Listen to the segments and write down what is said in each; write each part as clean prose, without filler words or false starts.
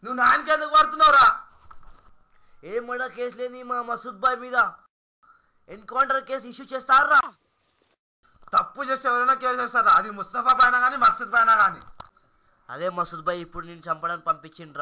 నువ్వు నాయనకి ఎందుకు పడుతున్నావురా? ఏ murder case లేని మా మసూద్ భాయ్ మీద ఎన్కౌంటర్ కేసు ఇష్యూ చేస్తారా? తప్పు చేస్తే ఎవరైనా కేసు చేస్తారా? అది ముస్తఫా పైన కానీ మక్సద్ పైన కానీ. అదే మసూద్ భాయ్ ఇప్పుడు నేను చంపడానికి పంపించిండ్రా.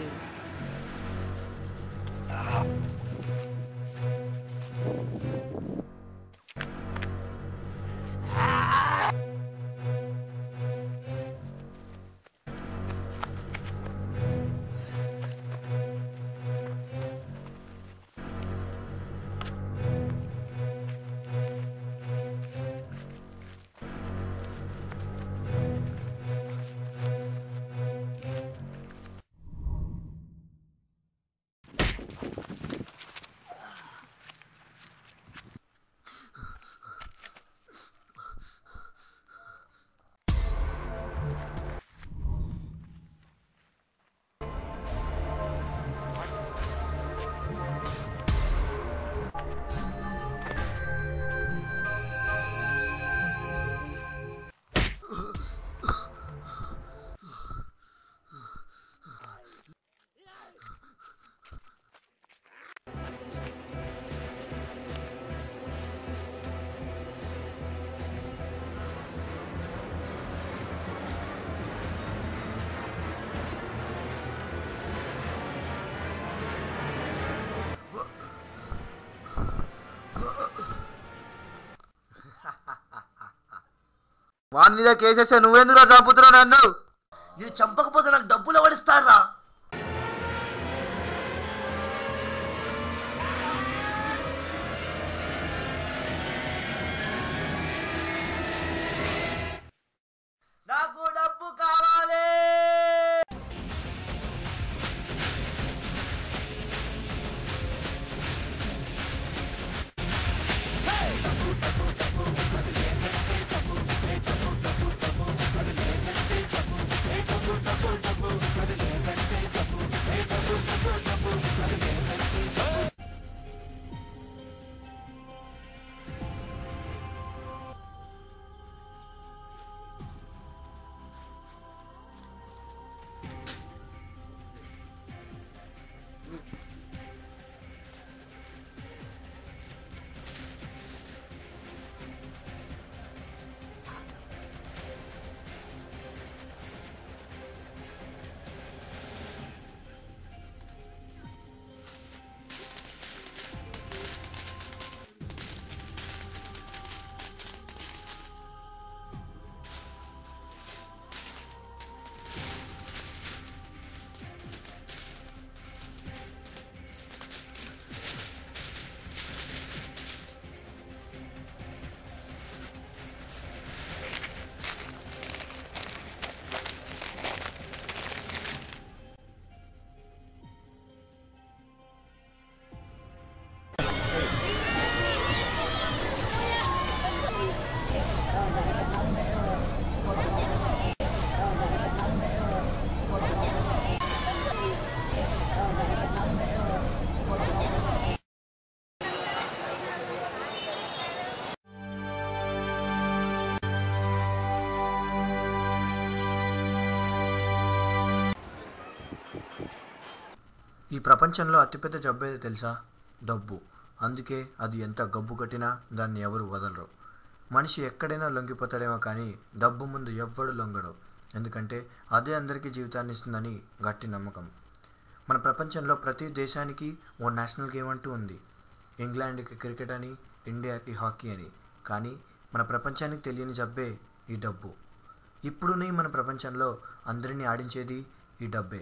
వాని మీద కేసేస్తే నువ్వెందుకు చంపుతున్నావు నన్ను? నేను చంపకపోతే నాకు డబ్బులు ఎవడిస్తారా? నాకు డబ్బు కావాలి. ఈ ప్రపంచంలో అతిపెద్ద జబ్బు ఏదో తెలుసా? డబ్బు. అందుకే అది ఎంత గబ్బు కట్టినా దాన్ని ఎవరు వదలరు. మనిషి ఎక్కడైనా లొంగిపోతాడేమో కానీ డబ్బు ముందు ఎవ్వడు లొంగడు. ఎందుకంటే అదే అందరికీ జీవితాన్ని ఇస్తుందని గట్టి నమ్మకం. మన ప్రపంచంలో ప్రతి దేశానికి ఓ నేషనల్ గేమ్ అంటూ ఉంది. ఇంగ్లాండ్కి క్రికెట్ అని, ఇండియాకి హాకీ అని. కానీ మన ప్రపంచానికి తెలియని జబ్బే ఈ డబ్బు. ఇప్పుడునే మన ప్రపంచంలో అందరినీ ఆడించేది ఈ డబ్బే.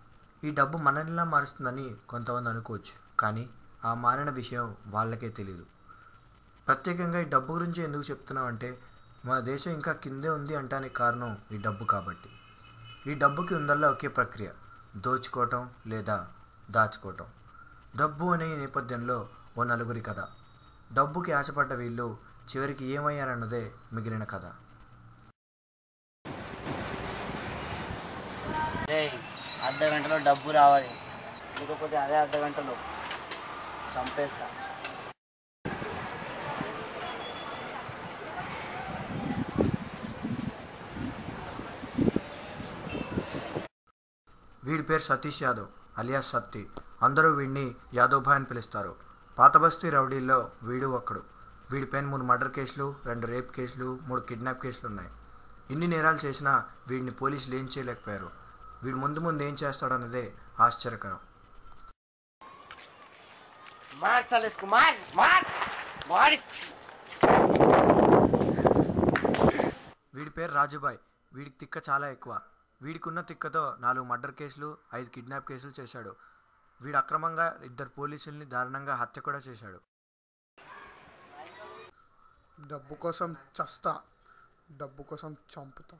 ఈ డబ్బు మనల్నిలా మారుస్తుందని కొంతమంది అనుకోవచ్చు, కానీ ఆ మారిన విషయం వాళ్ళకే తెలియదు. ప్రత్యేకంగా ఈ డబ్బు గురించి ఎందుకు చెప్తున్నామంటే మన దేశం ఇంకా కిందే ఉంది అంటానికి కారణం ఈ డబ్బు కాబట్టి. ఈ డబ్బుకి ఉందల్లా ఒకే ప్రక్రియ, దోచుకోవటం లేదా దాచుకోవటం. డబ్బు అనే నేపథ్యంలో ఓ నలుగురి కథ. డబ్బుకి ఆశపడ్డ వీళ్ళు చివరికి ఏమయ్యారన్నదే మిగిలిన కథ. అర్ధ గంటలో డబ్బు రావాలి, లేకపోతే అదే అర్ధ గంటలో చంపేస్తా. వీడి పేరు సతీష్ యాదవ్ అలియాస్ సత్తి. అందరూ వీడిని యాదవ్ భాయ్ అని పిలుస్తారు. పాత బస్తీ రౌడీల్లో వీడు ఒక్కడు. వీడిపైన 3 మర్డర్ కేసులు, 2 రేప్ కేసులు, 3 కిడ్నాప్ కేసులు ఉన్నాయి. ఇన్ని నేరాలు చేసినా వీడిని పోలీసులు ఏం చేయలేకపోయారు. వీడు ముందు ముందు ఏం చేస్తాడన్నదే ఆశ్చర్యకరం. వీడి పేరు రాజుబాయ్. వీడికి తిక్క చాలా ఎక్కువ. వీడికున్న తిక్కతో 4 మర్డర్ కేసులు, 5 కిడ్నాప్ కేసులు చేశాడు. వీడు అక్రమంగా 2 పోలీసుల్ని దారుణంగా హత్య కూడా చేశాడు. డబ్బు కోసం చస్తా, డబ్బు కోసం చంపుతా.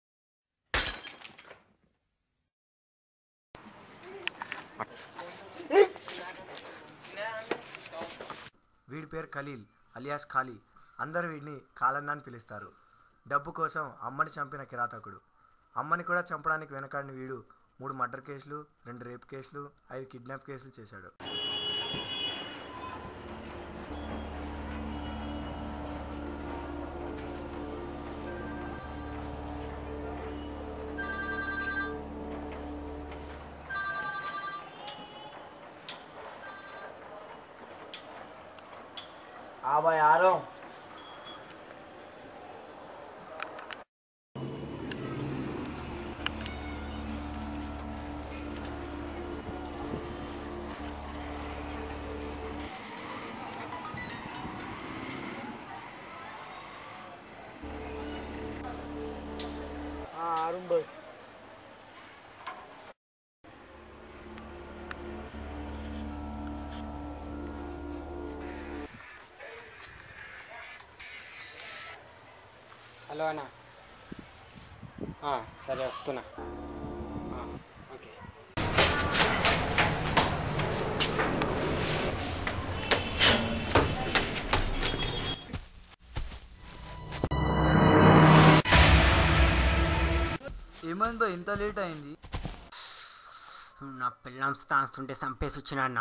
వీడి పేరు ఖలీల్ అలియాస్ ఖాళీ. అందరు వీడిని కాలన్నా అని పిలుస్తారు. డబ్బు కోసం అమ్మని చంపిన కిరాతకుడు. అమ్మని కూడా చంపడానికి వెనకాడిన వీడు 3 మర్డర్ కేసులు, 2 రేప్ కేసులు, 5 కిడ్నాప్ కేసులు చేశాడు. भाई आ रहा हूँ। हाँ अरुण भाई హలో అన్న సరే వస్తున్నా ఓకే. ఏమైంది బా ఇంత లేట్ అయింది? నా పిల్లం స్థానిస్తుంటే చంపేసి వచ్చినా అన్న.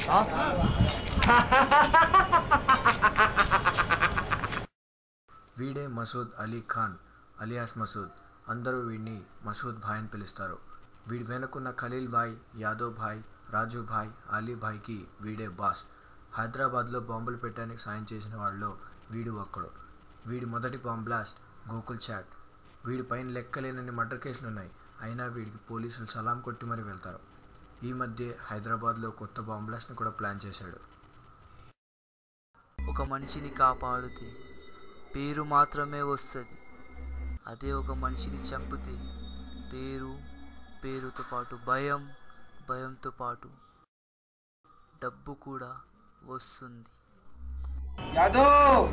వీడే మసూద్ అలీ ఖాన్ అలియాస్ మసూద్. అందరూ వీడిని మసూద్ భాయ్ అని పిలుస్తారు. వీడి వెనుకున్న ఖలీల్ భాయ్, యాదవ్ భాయ్, రాజు భాయ్, అలీ భాయ్కి వీడే బాస్. హైదరాబాద్లో బాంబులు పెట్టడానికి సాయం చేసిన వాళ్ళలో వీడు ఒక్కడు. వీడి మొదటి బాంబ్ బ్లాస్ట్ గోకుల్ చాట్. వీడి పైన లెక్కలేనన్ని మర్డర్ కేసులు ఉన్నాయి. అయినా వీడికి పోలీసులు సలాం కొట్టి మరీ వెళ్తారు. ఈ మధ్య హైదరాబాద్లో కొత్త బాంబ్ బ్లాస్ట్ని కూడా ప్లాన్ చేశాడు. ఒక మనిషిని కాపాడితే పేరు మాత్రమే వస్తుంది. అదే ఒక మనిషిని చంపితే పేరుతో పాటు భయంతో పాటు డబ్బు కూడా వస్తుంది. యాదవ్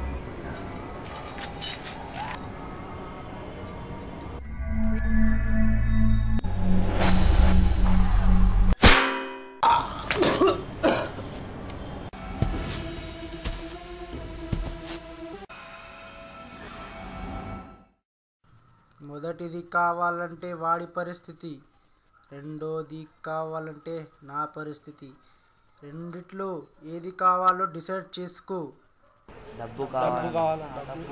మొదటిది కావాలంటే వాడి పరిస్థితి, రెండోది కావాలంటే నా పరిస్థితి. రెండిట్లో ఏది కావాలో డిసైడ్ చేసుకో. డబ్బు కావాలి.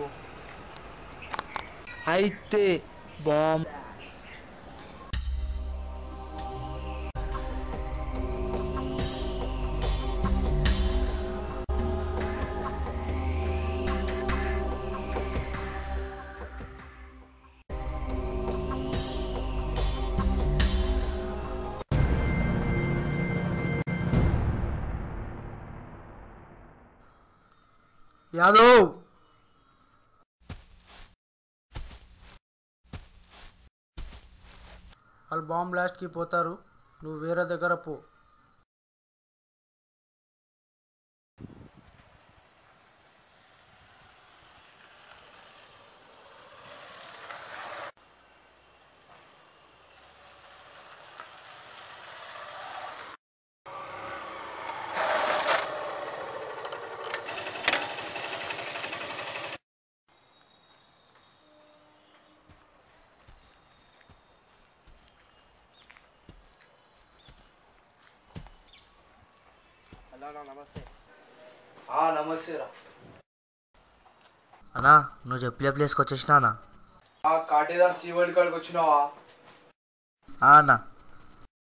అయితే బాంబ్ యాదవ్ వాళ్ళు బాంబ్ బ్లాస్ట్కి పోతారు, నువ్వు వేరే దగ్గర పో. నమస్తే. నమస్తే రా అన్నా, నువ్వు చెప్పలే ప్లేస్కి వచ్చేసినా అన్నా. కాటేదాన్ సీ వరల్డ్ కాడికి వచ్చినావా? అన్నా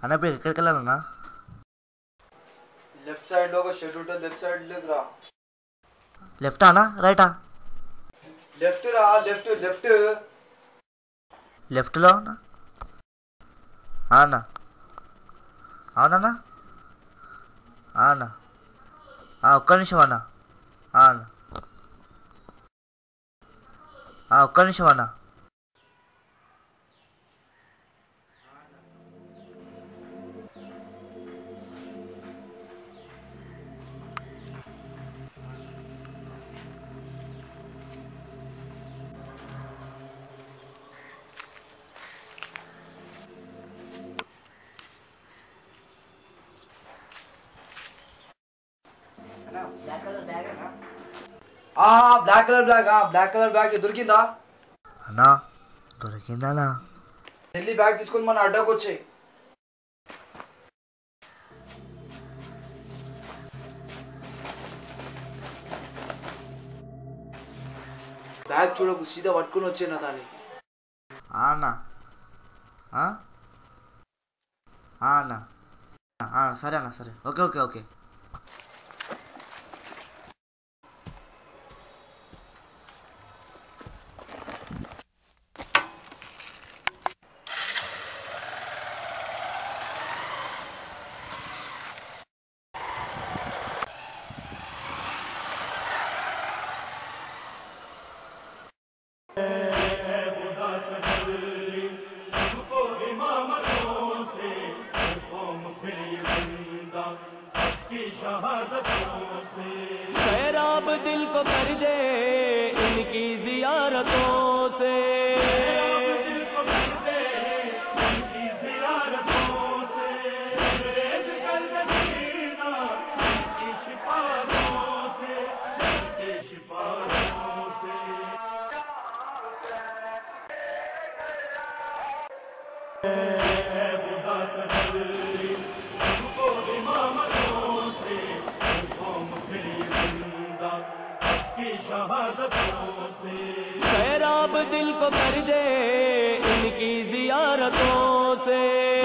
అన్న ఇప్పుడు ఎక్కడికి వెళ్ళాలన్నా? లెఫ్ట్ సైడ్ లో ఒక షెడ్ ఉంటుంది, లెఫ్ట్ సైడ్ రా. లెఫ్టా అన్నా రైటా? లెఫ్ట్ రా, లెఫ్ట్ లెఫ్ట్. లెఫ్ట్లో అన్నా? అన్నా అవునన్నా అన్నా ఒక్క నిమిషం అన్నా అన్నా ఒక్క నిమిషం అన్నా. బ్లాక్ కలర్ బ్యాగ్ దొరికిందా? అన్నా దొరికిందన్నా. ఢిల్లీ బ్యాగ్ తీసుకొని మన అడ్డాకు వచ్చాయి. బ్యాగ్ చూడకు, సీదా పట్టుకుని వచ్చాయి నా దాన్ని. అన్నా అన్నా సరే అన్న సరే, ఓకే ఓకే ఓకే. सैराब दिल को कर दे इनकी जियारतों से, सैराब दिल को कर दे इनकी जियारतों से,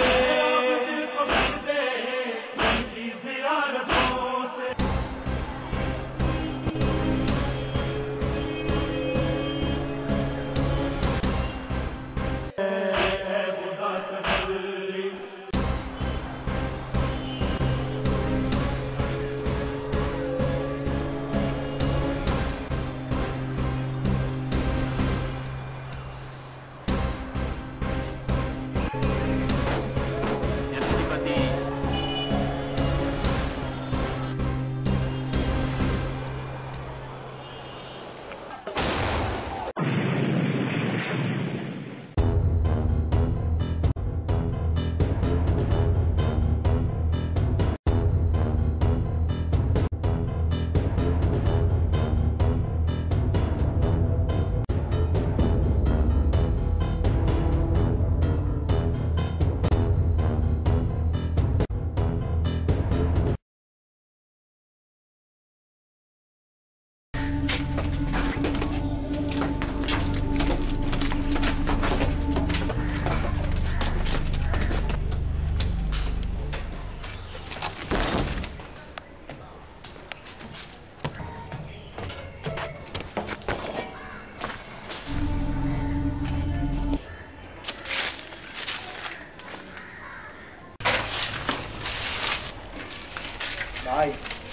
भाई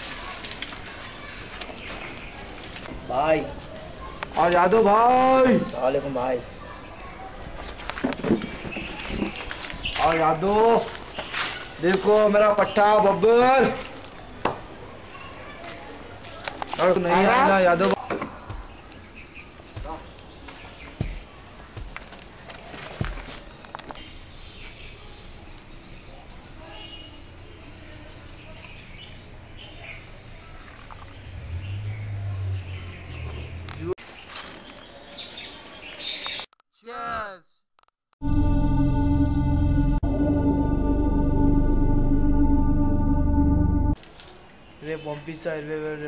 भाई और यादव भाई, सलामकुम भाई. और यादव देखो मेरा पट्टा बब्बर नहीं आया यादव. रे पंपी साइड रे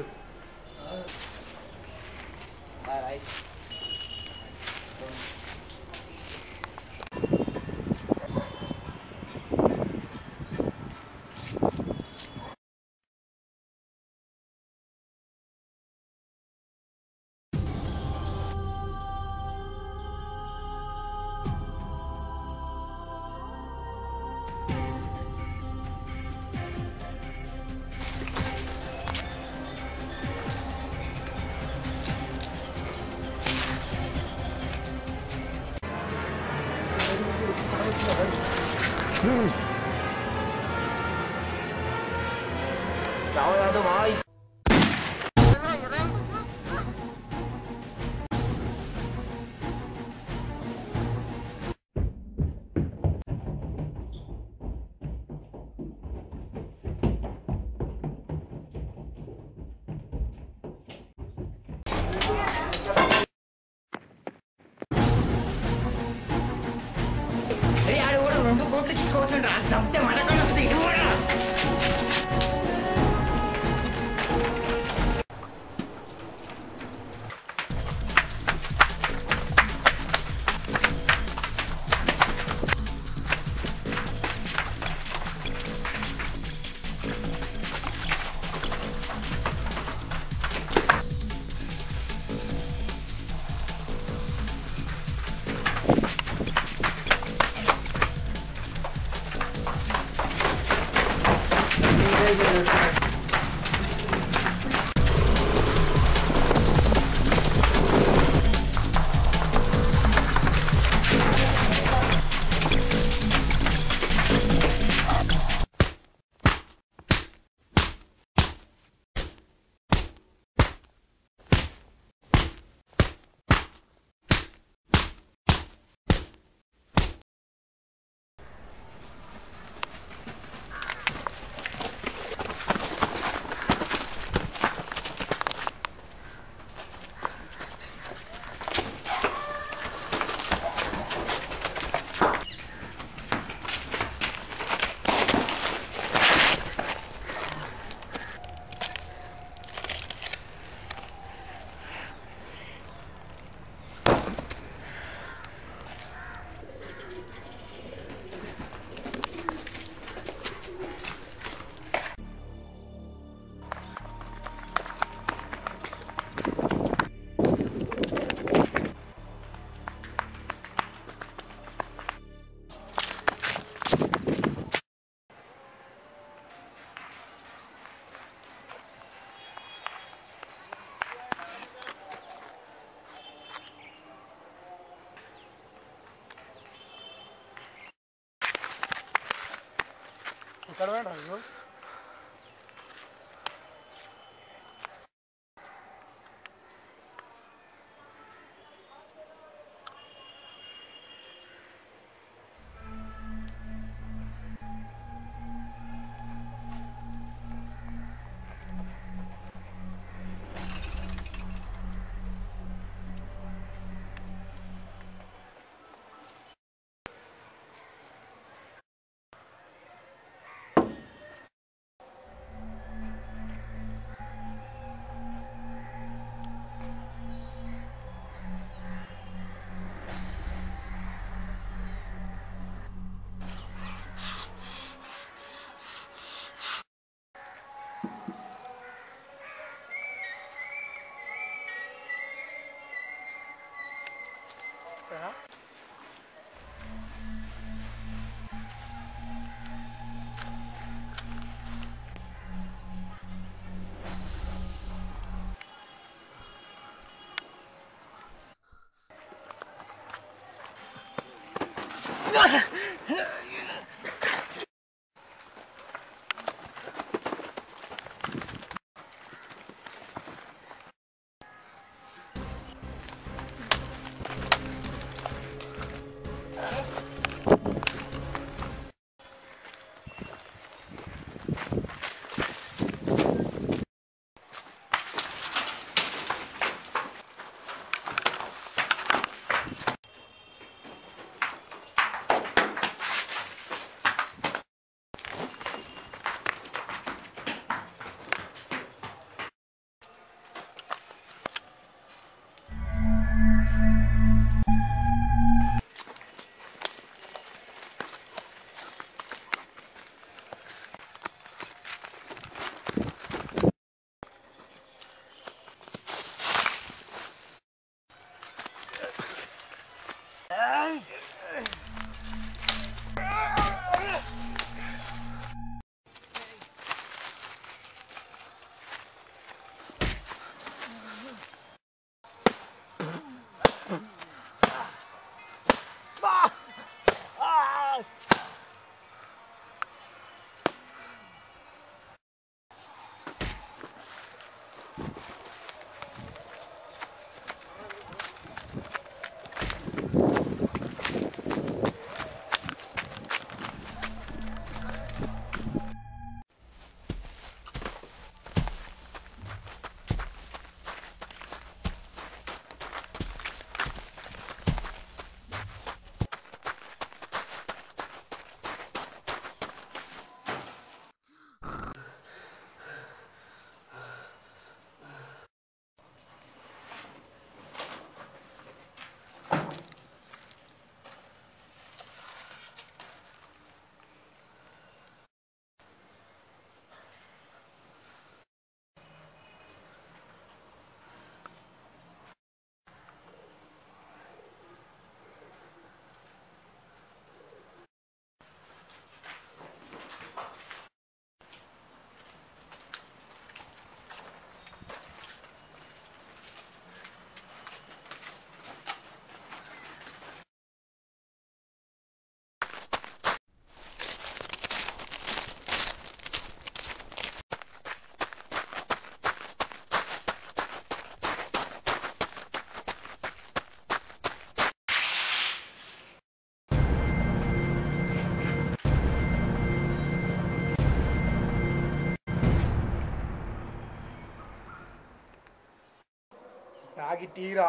నాకు టీరా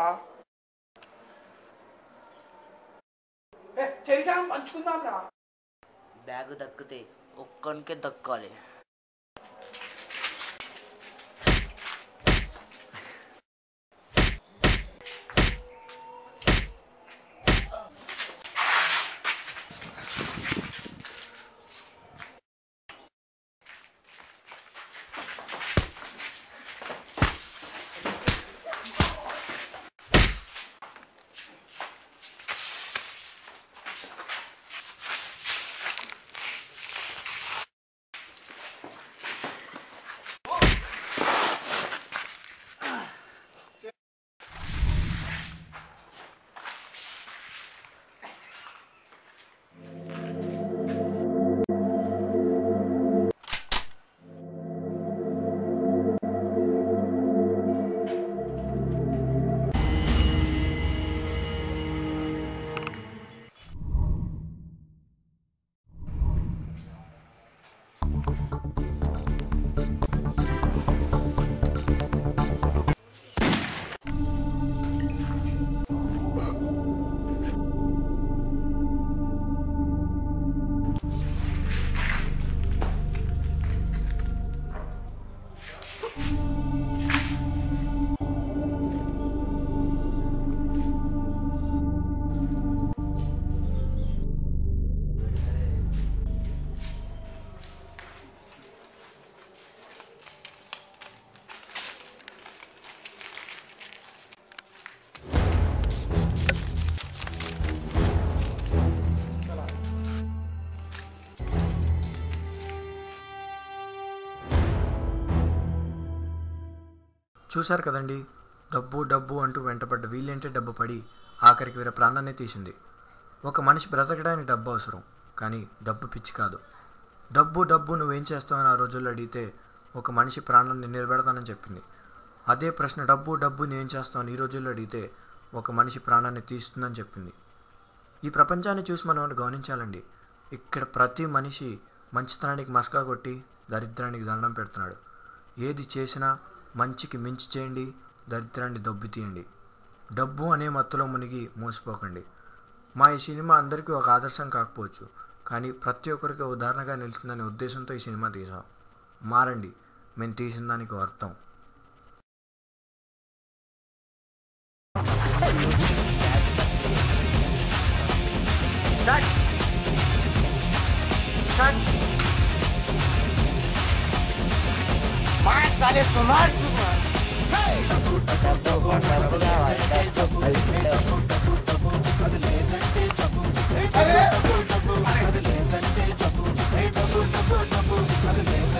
చేసా పంచుకుందాం రా. బ్యాగ్ దక్కితే ఒక్కనికే దక్కాలి. చూశారు కదండి, డబ్బు డబ్బు అంటూ వెంటపడ్డ వీళ్ళేంటే డబ్బు పడి ఆఖరికి వీరి ప్రాణాన్ని తీసింది. ఒక మనిషి బ్రతకడానికి డబ్బు అవసరం, కానీ డబ్బు పిచ్చి కాదు. డబ్బు డబ్బు నువ్వేం చేస్తావని ఆ రోజుల్లో అడిగితే ఒక మనిషి ప్రాణాన్ని నిలబెడతానని చెప్పింది. అదే ప్రశ్న డబ్బు డబ్బు నేనేం చేస్తావని ఈ రోజుల్లో అడిగితే ఒక మనిషి ప్రాణాన్ని తీస్తుందని చెప్పింది. ఈ ప్రపంచాన్ని చూసి మనం గమనించాలండి. ఇక్కడ ప్రతి మనిషి మంచితనానికి మస్కా కొట్టి దరిద్రానికి దండం పెడుతున్నాడు. ఏది చేసినా మంచికి మించి చేయండి, దరిద్రాన్ని దొబ్బి తీయండి. డబ్బు అనే మత్తులో మునిగి మోసపోకండి. మా ఈ సినిమా అందరికీ ఒక ఆదర్శం కాకపోవచ్చు, కానీ ప్రతి ఒక్కరికి ఉదాహరణగా నిలుస్తుందనే ఉద్దేశంతో ఈ సినిమా తీసాం. మారండి, మేము తీసిన దానికి అర్థం.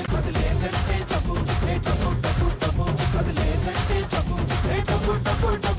డబ్బు